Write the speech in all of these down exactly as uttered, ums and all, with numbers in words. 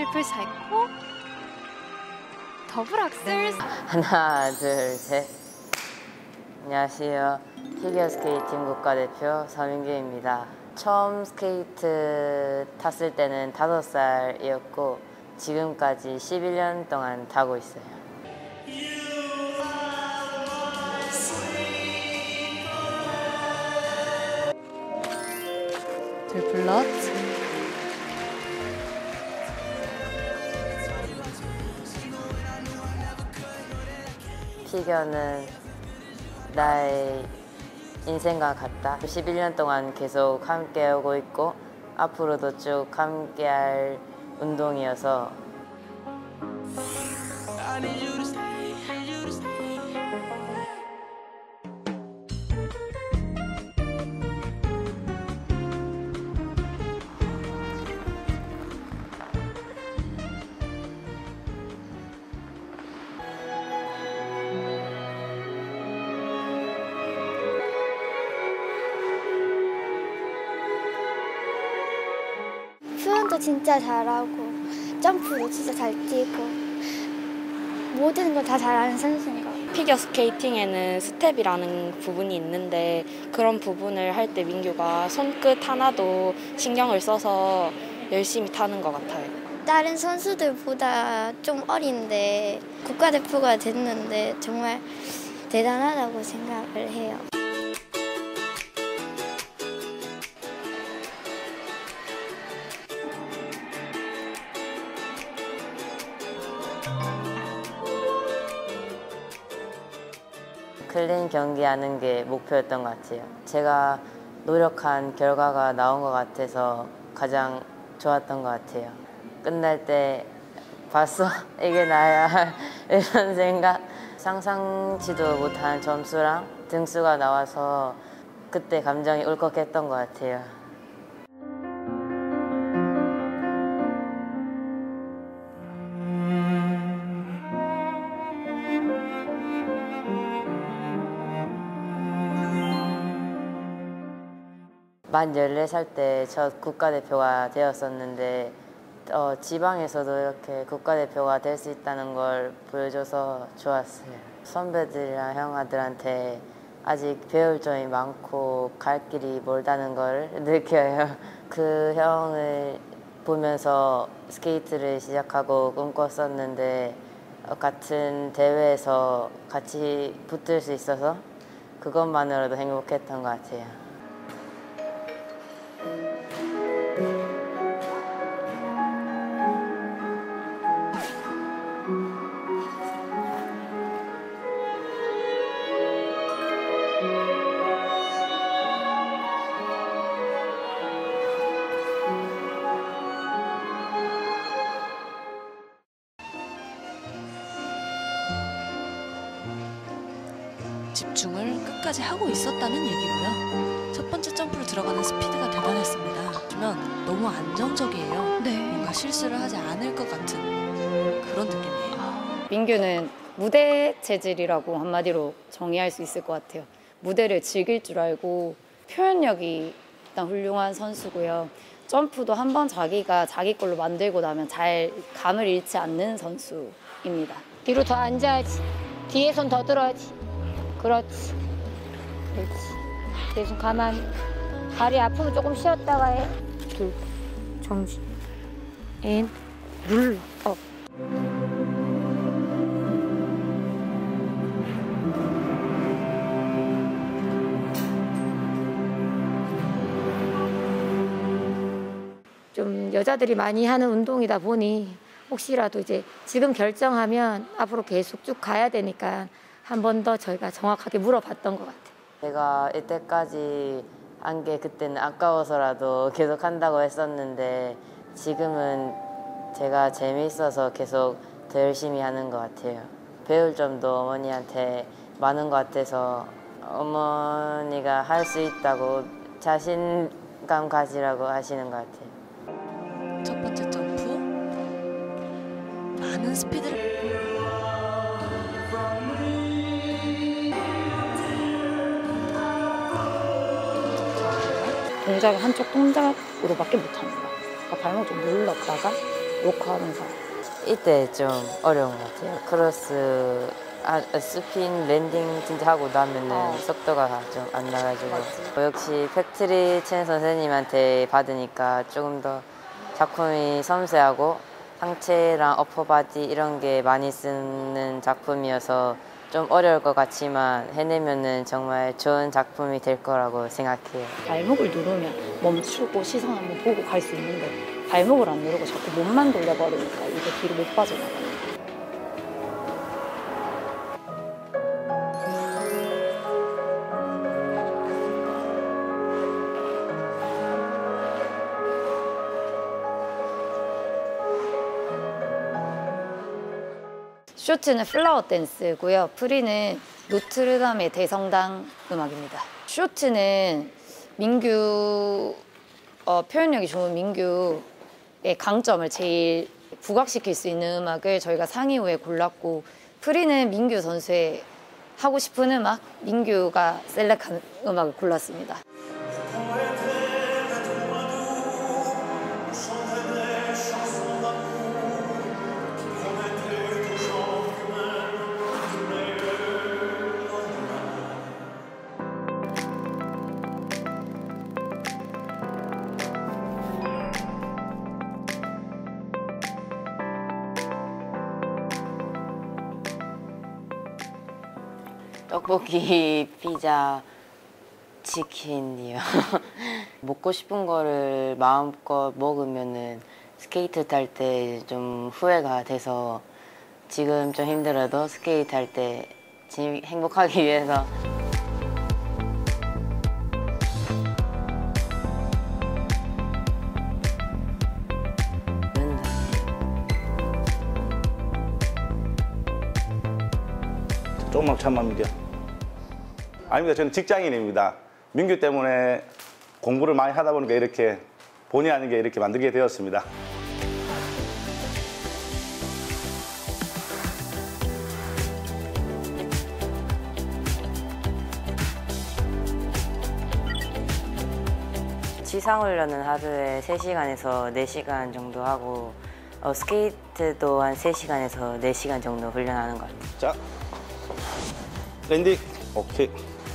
트리플 살고 더블 악셀. 하나, 둘, 셋. 안녕하세요. 피겨스케이팅 국가대표 서민규입니다. 처음 스케이트 탔을 때는 다섯 살이었고 지금까지 십일 년 동안 타고 있어요. 트리플 러츠. 피겨는 나의 인생과 같다. 십일 년 동안 계속 함께 오고 있고 앞으로도 쭉 함께 할 운동이어서 수영도 진짜 잘하고 점프도 진짜 잘 뛰고 모든 걸 다 잘하는 선수인 것 같아요. 피겨 스케이팅에는 스텝이라는 부분이 있는데 그런 부분을 할 때 민규가 손끝 하나도 신경을 써서 열심히 타는 것 같아요. 다른 선수들보다 좀 어린데 국가대표가 됐는데 정말 대단하다고 생각을 해요. 클린 경기하는 게 목표였던 것 같아요. 제가 노력한 결과가 나온 것 같아서 가장 좋았던 것 같아요. 끝날 때 봤어? 이게 나야 이런 생각. 상상치도 못한 점수랑 등수가 나와서 그때 감정이 울컥했던 것 같아요. 만 열네 살 때 첫 국가대표가 되었었는데 어, 지방에서도 이렇게 국가대표가 될 수 있다는 걸 보여줘서 좋았어요. 선배들이랑 형아들한테 아직 배울 점이 많고 갈 길이 멀다는 걸 느껴요. 그 형을 보면서 스케이트를 시작하고 꿈꿨었는데 어, 같은 대회에서 같이 붙을 수 있어서 그것만으로도 행복했던 것 같아요. 집중을 끝까지 하고 있었다는 얘기고요. 첫 번째 점프로 들어가는 스피드가 대단했습니다. 하지만 너무 안정적이에요. 네. 뭔가 실수를 하지 않을 것 같은 그런 느낌이에요. 민규는 무대 체질이라고 한마디로 정의할 수 있을 것 같아요. 무대를 즐길 줄 알고 표현력이 일단 훌륭한 선수고요. 점프도 한번 자기가 자기 걸로 만들고 나면 잘 감을 잃지 않는 선수입니다. 뒤로 더 앉아야지. 뒤에 손 더 들어야지. 그렇지. 그렇지. 내 손 가만히. 다리 아프면 조금 쉬었다가 해. 둘. 정지. 앤. 눌러. 업. 좀 여자들이 많이 하는 운동이다 보니 혹시라도 이제 지금 결정하면 앞으로 계속 쭉 가야 되니까 한 번 더 저희가 정확하게 물어봤던 것 같아요. 제가 이때까지 한 게 그때는 아까워서라도 계속 한다고 했었는데 지금은 제가 재미있어서 계속 더 열심히 하는 것 같아요. 배울 점도 어머니한테 많은 것 같아서 어머니가 할 수 있다고 자신감 가지라고 하시는 것 같아요. 첫 번째 점프. 많은 스피드를 동작을 한쪽 동작으로밖에 못하는 거야. 그러니까 발목 좀 눌렀다가 녹화하면서. 이때 좀 어려운 것 같아요. 크로스, 아, 스핀, 랜딩 진짜 하고 나면은 어. 속도가 좀 안 나가지고. 역시 팩트리 첸 선생님한테 받으니까 조금 더 작품이 섬세하고 상체랑 어퍼바디 이런 게 많이 쓰는 작품이어서 좀 어려울 것 같지만 해내면은 정말 좋은 작품이 될 거라고 생각해요. 발목을 누르면 멈추고 시선 한번 보고 갈 수 있는데 발목을 안 누르고 자꾸 몸만 돌려버리니까 이게 뒤로 못 빠져나가요. 쇼트는 플라워 댄스고요. 프리는 노트르담의 대성당 음악입니다. 쇼트는 민규, 어, 표현력이 좋은 민규의 강점을 제일 부각시킬 수 있는 음악을 저희가 상의 후에 골랐고, 프리는 민규 선수의 하고 싶은 음악, 민규가 셀렉한 음악을 골랐습니다. 떡볶이, 피자, 치킨이요. 먹고 싶은 거를 마음껏 먹으면은 스케이트 탈 때 좀 후회가 돼서 지금 좀 힘들어도 스케이트 탈 때 행복하기 위해서 조금만 참으면 민규. 아닙니다. 저는 직장인입니다. 민규 때문에 공부를 많이 하다 보니까 이렇게 본의 아니게 이렇게 만들게 되었습니다. 지상훈련은 하루에 세 시간에서 네 시간 정도 하고 어, 스케이트도 한 세 시간에서 네 시간 정도 훈련하는 것 같아요. 자, 랜딩. 오케이.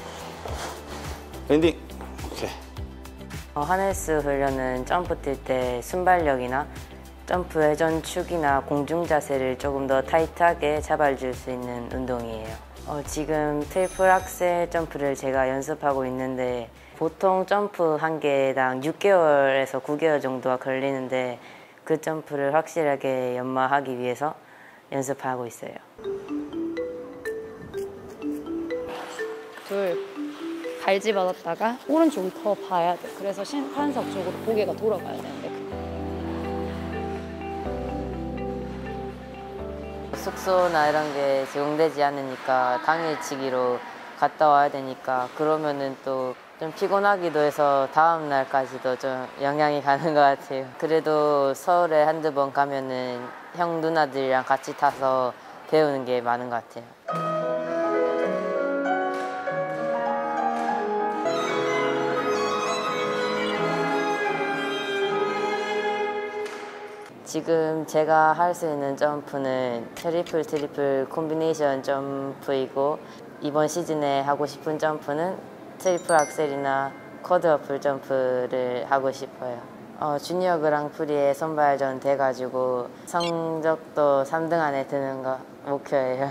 랜딩. 오케이. 어, 하네스 훈련은 점프 뛸 때 순발력이나 점프 회전 축이나 공중 자세를 조금 더 타이트하게 잡아줄 수 있는 운동이에요. 어, 지금 트리플 악셀 점프를 제가 연습하고 있는데 보통 점프 한 개당 육 개월에서 구 개월 정도가 걸리는데 그 점프를 확실하게 연마하기 위해서 연습하고 있어요. 둘, 갈지 받았다가 오른쪽을 더 봐야 돼. 그래서 심판석 쪽으로 고개가 돌아가야 되는데. 숙소나 이런 게 제공되지 않으니까 당일치기로 갔다 와야 되니까 그러면은 또 좀 피곤하기도 해서 다음 날까지도 좀 영향이 가는 것 같아요. 그래도 서울에 한두 번 가면은 형 누나들이랑 같이 타서 배우는 게 많은 것 같아요. 지금 제가 할 수 있는 점프는 트리플 트리플 콤비네이션 점프이고 이번 시즌에 하고 싶은 점프는 트리플 악셀이나 쿼드러플 점프를 하고 싶어요. 어, 주니어 그랑프리에 선발전 돼가지고 성적도 삼 등 안에 드는 거 목표예요.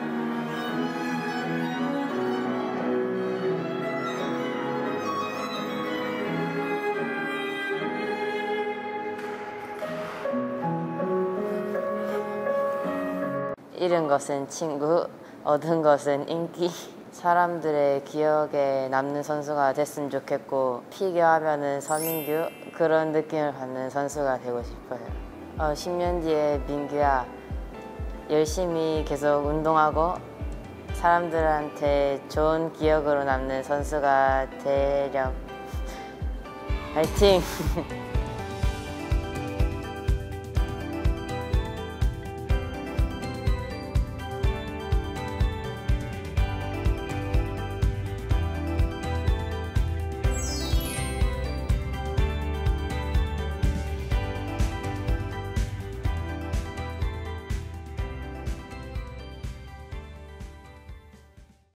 잃은 것은 친구, 얻은 것은 인기. 사람들의 기억에 남는 선수가 됐으면 좋겠고 피겨하면은 서민규 그런 느낌을 받는 선수가 되고 싶어요. 어, 십 년 뒤에 민규야 열심히 계속 운동하고 사람들한테 좋은 기억으로 남는 선수가 되렴. 화이팅!